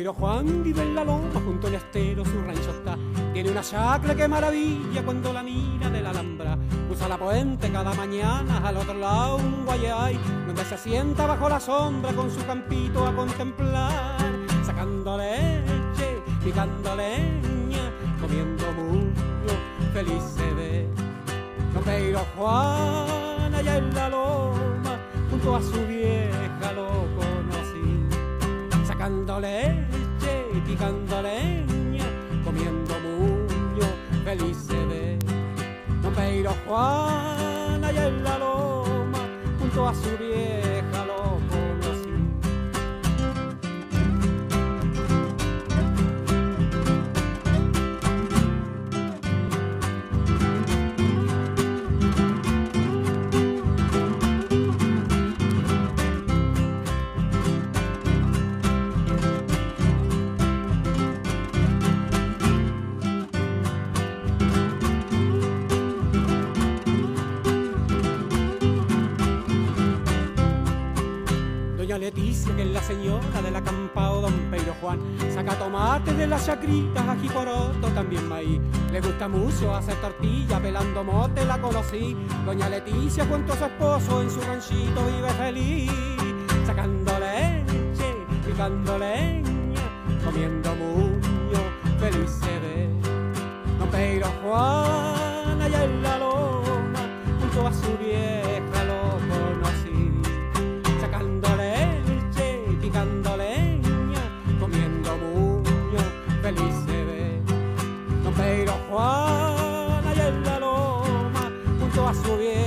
Peiro Juan vive en la loma junto al estero, su rancho está. Tiene una chacra que maravilla cuando la mira de la Alhambra. Usa la puente cada mañana, al otro lado un guayay, donde se sienta bajo la sombra con su campito a contemplar, sacando leche, picando leña, comiendo muslo, feliz se ve. Don Peiro Juan allá en la loma, junto a su vieja lo conocí, sacando leche, picando leña, comiendo muño, feliz se ve. Don Peiro Juan allá en la loma, junto a su vieja lo conocí. Doña Leticia, que es la señora de la Campao, don Peiro Juan, saca tomates de las chacritas, ají poroto, también maíz. Le gusta mucho hacer tortilla, pelando mote la conocí. Doña Leticia junto a su esposo en su ranchito vive feliz, sacando leche, picando leña, comiendo muño, feliz se ve. Don Peiro Juan allá en la loma, junto a su vieja lo conocí, sacando leche, picando leña, comiendo muño, feliz se ve. Don Peiro Juan allá en la loma, junto a su vieja